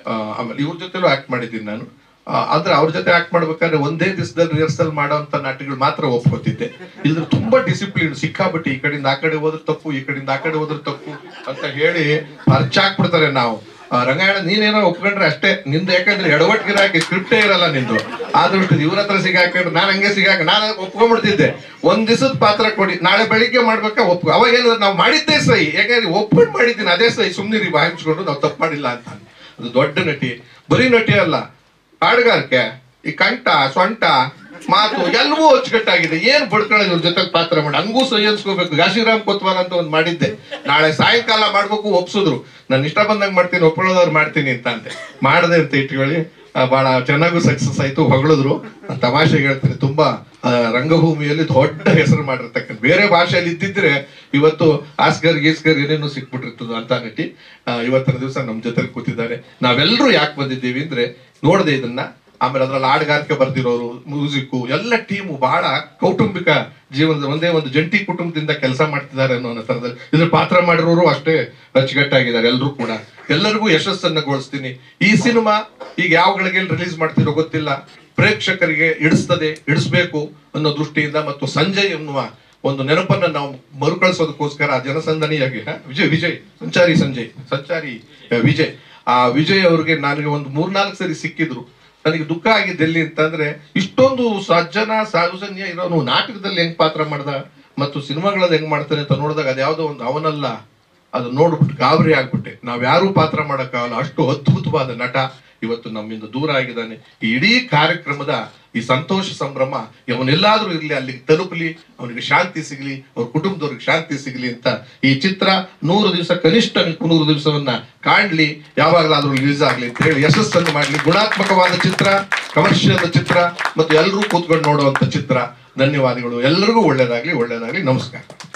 ಆಮೇಲೆ ಇವ್ರ ಜೊತೆಲೂ ಆಕ್ಟ್ ಮಾಡಿದ್ದೀನಿ ನಾನು. ಆದ್ರೆ ಅವ್ರ ಜೊತೆ ಆಕ್ಟ್ ಮಾಡ್ಬೇಕಾದ್ರೆ ಒಂದೇ ದಿವಸದಲ್ಲಿ ರಿಹರ್ಸಲ್ ಮಾಡೋಂಥ ನಾಟಕಗಳು ಮಾತ್ರ ಒಪ್ಕೋತಿದ್ದೆ. ಇದ್ರ ತುಂಬಾ ಡಿಸಿಪ್ಲಿನ್, ಸಿಕ್ಕಾಬಿಟ್ಟು ಈ ಕಡೆಯಿಂದ ಆ ಕಡೆ ಹೋದ್ರೆ ತಪ್ಪು, ಈ ಕಡೆಯಿಂದ ಆ ಕಡೆ ಹೋದ್ರೆ ತಪ್ಪು ಅಂತ ಹೇಳಿ ಹರ್ಚಾಕ್ಬಿಡ್ತಾರೆ. ನಾವು ರಂಗಾಯಣ ನೀನೇನೋ ಒಪ್ಕೊಂಡ್ರೆ ಅಷ್ಟೇ ನಿಂದು, ಯಾಕಂದ್ರೆ ಎಡವಟ್ಗಿರಾಕಿ ಸ್ಕ್ರಿಪ್ಟೇ ಇರಲ್ಲ ನಿಂದು. ಆದಷ್ಟು ಇವ್ರ ಹತ್ರ ಸಿಗಾಕೊಂಡ್ರೆ ನಾನು ಹಂಗೆ ನಾನು ಒಪ್ಕೊಂಡ್ಬಿಡ್ತಿದ್ದೆ. ಒಂದ್ ದಿವಸದ ಪಾತ್ರ ಕೊಡಿ, ನಾಳೆ ಬೆಳಿಗ್ಗೆ ಮಾಡ್ಬೇಕಾ ಅವಾಗ ಏನಾದ್ರು ನಾವು ಮಾಡಿದ್ದೇ ಸಹಿ, ಯಾಕಂದ್ರೆ ಒಪ್ಕೊಂಡು ಮಾಡಿದ್ದೀನಿ ಅದೇ ಸಹಿ, ಸುಮ್ಮನೆ ಬಾಯಿಸ್ಕೊಂಡು ನಾವು ತಪ್ಪು ಮಾಡಿಲ್ಲ ಅಂತ. ಅದು ದೊಡ್ಡ ನಟಿ, ಬರೀ ನಟಿ ಅಲ್ಲ, ಹಾಡುಗಾರಿಕೆ, ಈ ಕಂಠ ಸೊಂಟ ಮಾತು ಎಲ್ಲವೂ ಅಚ್ಚುಕಟ್ಟಾಗಿದೆ. ಏನ್ ಬಡ್ಕೊಳ್ಳೋದು ಇವ್ರ ಜೊತೆ ಪಾತ್ರ ಮಾಡಿ, ಹಂಗೂ ಸಹಿ ಅನ್ಸ್ಕೋಬೇಕು. ಕಾಶಿರಾಮ್ ಕೊತ್ವಾಲ್ ಅಂತ ಒಂದ್ ಮಾಡಿದ್ದೆ, ನಾಳೆ ಸಾಯಂಕಾಲ ಮಾಡ್ಬೇಕು, ಒಪ್ಸಿದ್ರು. ನಾನು ಇಷ್ಟ ಬಂದಂಗೆ ಮಾಡ್ತೀನಿ, ಒಪ್ಕೊಳ್ಳೋದವ್ರು ಮಾಡ್ತೀನಿ ಅಂತ ಅಂತೆ. ಮಾಡದೆ ಅಂತ ಇಟ್ಕೊಳ್ಳಿ, ಬಹಳ ಚೆನ್ನಾಗೂ ಸಕ್ಸಸ್ ಆಯ್ತು, ಹೊಗಳಿದ್ರು. ತಮಾಷೆಗೆ ಹೇಳ್ತೀನಿ, ತುಂಬಾ ರಂಗಭೂಮಿಯಲ್ಲಿ ದೊಡ್ಡ ಹೆಸರು ಮಾಡಿರ್ತಕ್ಕಂಥ, ಬೇರೆ ಭಾಷೆಯಲ್ಲಿ ಇದ್ದಿದ್ರೆ ಇವತ್ತು ಆಸ್ಕರ್ ಗೀಸ್ಕರ್ ಏನೇನು ಸಿಕ್ಬಿಟ್ಟಿರ್ತದ ಅಂತ ನಟಿ ಇವತ್ತಿನ ದಿವಸ ನಮ್ ಜೊತೆ ಕೂತಿದ್ದಾರೆ. ನಾವೆಲ್ಲರೂ ಯಾಕೆ ಬಂದಿದ್ದೀವಿ ಅಂದ್ರೆ ನೋಡದೆ ಇದನ್ನ, ಆಮೇಲೆ ಅದ್ರಲ್ಲಿ ಹಾಡುಗಾರಿಕೆ ಬರ್ದಿರೋರು, ಮ್ಯೂಸಿಕ್ ಎಲ್ಲ ಟೀಮು ಬಹಳ ಕೌಟುಂಬಿಕ ಜೀವನದ ಒಂದೇ ಒಂದು ಜಂಟಿ ಕುಟುಂಬದಿಂದ ಕೆಲಸ ಮಾಡ್ತಿದ್ದಾರೆ ಅನ್ನೋ ತರದಲ್ಲಿ ಇದ್ರ ಪಾತ್ರ ಮಾಡಿರೋರು ಅಷ್ಟೇ ಅಚ್ಚುಕಟ್ಟಾಗಿದ್ದಾರೆ. ಎಲ್ಲರೂ ಕೂಡ ಎಲ್ಲರಿಗೂ ಯಶಸ್ಸನ್ನ ಗೋಳಿಸ್ತೀನಿ. ಈ ಸಿನಿಮಾ ಈಗ ಯಾವ ಗಳಿಗೆ ರಿಲೀಸ್ ಮಾಡ್ತಿರೋ ಗೊತ್ತಿಲ್ಲ, ಪ್ರೇಕ್ಷಕರಿಗೆ ಇಡಿಸ್ಬೇಕು ಅನ್ನೋ ದೃಷ್ಟಿಯಿಂದ ಮತ್ತು ಸಂಜಯ್ ಎನ್ನುವ ಒಂದು ನೆನಪನ್ನ ನಾವು ಮರುಕಳಿಸೋದಕ್ಕೋಸ್ಕರ ಜನಸಂದಣಿಯಾಗಿ ವಿಜಯ್ ಸಂಚಾರಿ ವಿಜಯ್, ಆ ವಿಜಯ್ ಅವ್ರಿಗೆ ನನಗೆ ಒಂದು 3-4 ಸರಿ ಸಿಕ್ಕಿದ್ರು. ನನಗೆ ದುಃಖ ಆಗಿದ್ದು ಎಲ್ಲಿ ಅಂತಂದ್ರೆ, ಇಷ್ಟೊಂದು ಸಾಜನ್ಯ ಇರೋನು ನಾಟಕದಲ್ಲಿ ಹೆಂಗ್ ಪಾತ್ರ ಮಾಡ್ದ ಮತ್ತು ಸಿನಿಮಾಗಳಲ್ಲಿ ಹೆಂಗ್ ಮಾಡ್ತಾನೆ ಅಂತ ನೋಡಿದಾಗ ಅದ್ಯಾವುದೋ ಒಂದು ಅವನಲ್ಲ, ಅದು ನೋಡ್ಬಿಟ್ಟು ಗಾಬರಿ ಆಗ್ಬಿಟ್ಟೆ. ನಾವ್ಯಾರೂ ಪಾತ್ರ ಮಾಡಕ್ಕಾಗಲ್ಲ, ಅಷ್ಟು ಅದ್ಭುತವಾದ ನಟ ಇವತ್ತು ನಮ್ಮಿಂದ ದೂರ ಆಗಿದ್ದಾನೆ. ಈ ಇಡೀ ಕಾರ್ಯಕ್ರಮದ ಈ ಸಂತೋಷ ಸಂಭ್ರಮ ಅವನೆಲ್ಲಾದ್ರೂ ಇರ್ಲಿ, ಅಲ್ಲಿಗೆ ತಲುಪಲಿ, ಅವನಿಗೆ ಶಾಂತಿ ಸಿಗ್ಲಿ, ಅವ್ರ ಕುಟುಂಬದವ್ರಿಗೆ ಶಾಂತಿ ಸಿಗ್ಲಿ ಅಂತ ಈ ಚಿತ್ರ 100 ದಿವಸ, ಕನಿಷ್ಠ 100 ದಿವಸವನ್ನ ಕಾಣ್ಲಿ, ಯಾವಾಗಲಾದ್ರೂ ರಿಲೀಸ್ ಆಗ್ಲಿ ಅಂತ ಹೇಳಿ ಯಶಸ್ಸನ್ನು ಮಾಡ್ಲಿ. ಗುಣಾತ್ಮಕವಾದ ಚಿತ್ರ, ಕಮರ್ಷಿಯಲ್ ಚಿತ್ರ ಮತ್ತು ಎಲ್ಲರೂ ಕೂತ್ಕೊಂಡು ನೋಡುವಂತ ಚಿತ್ರ. ಧನ್ಯವಾದಗಳು, ಎಲ್ಲರಿಗೂ ಒಳ್ಳೇದಾಗ್ಲಿ. ನಮಸ್ಕಾರ.